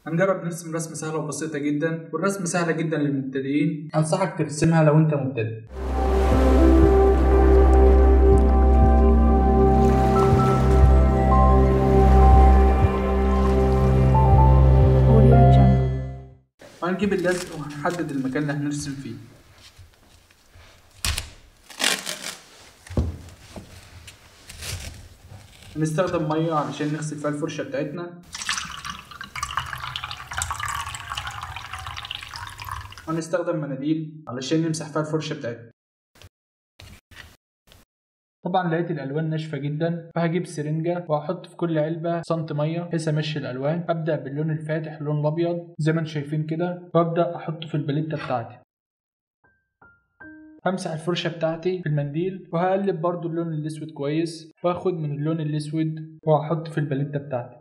هنجرب نرسم رسمة سهلة وبسيطة جدا، والرسمة سهلة جدا للمبتدئين، أنصحك ترسمها لو أنت مبتدئ. وهنجيب اللزق وهنحدد المكان اللي هنرسم فيه. هنستخدم مية علشان نغسل فيها الفرشة بتاعتنا، وهنستخدم مناديل علشان نمسح فيها الفرشة بتاعتنا. طبعا لقيت الالوان ناشفه جدا، فهجيب سرنجه وهحط في كل علبه سنتي ميه بحيث امشي الالوان. ابدا باللون الفاتح، اللون الابيض زي ما انتم شايفين كده، وابدا احطه في الباليته بتاعتي. همسح الفرشه بتاعتي في المنديل، وهقلب برضو اللون الاسود كويس، واخد من اللون الاسود وهحط في الباليته بتاعتي.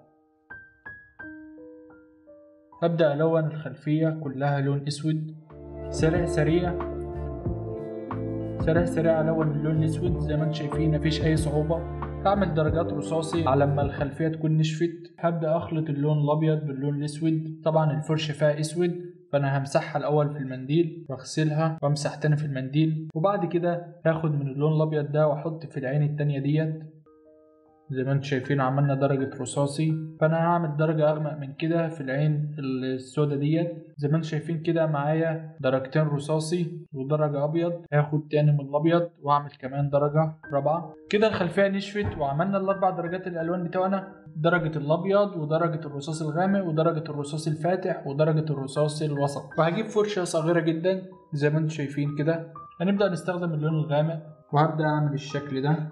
ابدا الون الخلفيه كلها لون اسود، سريع سريع سريع سريع الون اللون الاسود زي ما انتم شايفين، مفيش اي صعوبه. هعمل درجات رصاصي على ما الخلفيه تكون نشفت. هبدا اخلط اللون الابيض باللون الاسود. طبعا الفرشه فيها اسود، فانا همسحها الاول في المنديل واغسلها وامسح تاني في المنديل، وبعد كده هاخد من اللون الابيض ده واحط في العين التانية ديت. زي ما انتم شايفين عملنا درجة رصاصي، فانا هعمل درجة اغمق من كده في العين السوداء ديت. زي ما انتم شايفين كده معايا درجتين رصاصي ودرجة ابيض. هاخد تاني من الابيض واعمل كمان درجة رابعة. كده الخلفية نشفت، وعملنا الاربع درجات الالوان بتوعنا: درجة الابيض ودرجة الرصاص الغامق ودرجة الرصاص الفاتح ودرجة الرصاص الوسط. وهجيب فرشة صغيرة جدا زي ما انتم شايفين كده. هنبدأ نستخدم اللون الغامق، وهبدأ اعمل الشكل ده.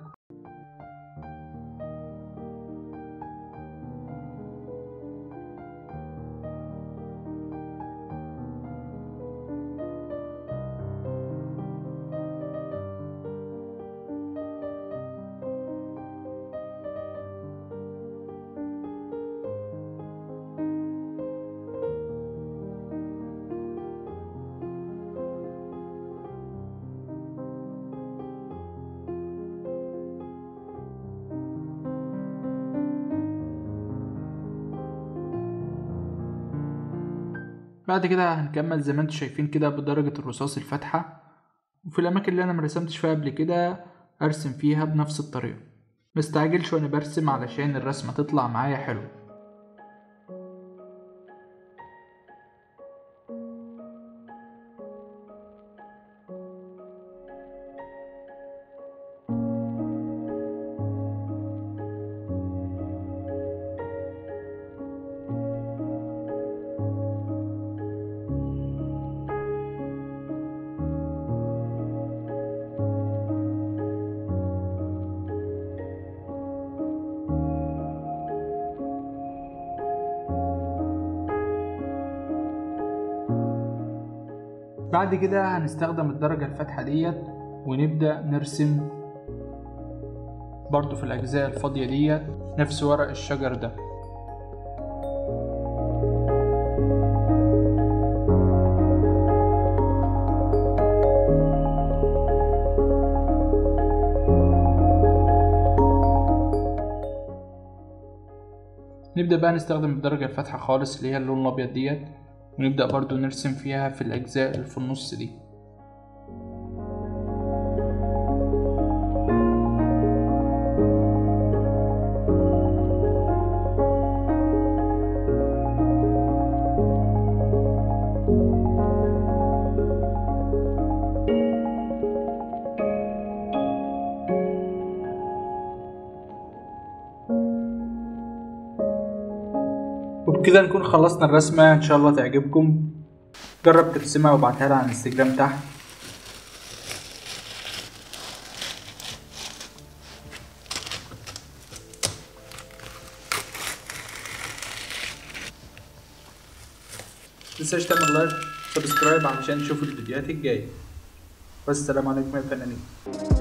بعد كده هنكمل زي ما انتم شايفين كده بدرجة الرصاص الفاتحة، وفي الأماكن اللي أنا مرسمتش فيها قبل كده أرسم فيها بنفس الطريقة. مستعجلش وأنا برسم علشان الرسمة تطلع معايا حلو. بعد كده هنستخدم الدرجة الفاتحة ديت، ونبدأ نرسم برضو في الأجزاء الفاضية ديت نفس ورق الشجر ده. نبدأ بقى نستخدم الدرجة الفاتحة خالص اللي هي اللون الأبيض ديت، ونبدأ برضو نرسم فيها في الأجزاء اللي في النص دي. وبكده نكون خلصنا الرسمة، ان شاء الله تعجبكم. جرب ترسمها وابعتها لي على الانستجرام تحت. متنساش تعمل لايك سبسكرايب علشان تشوف الفيديوهات الجاية. والسلام عليكم يا فنانين.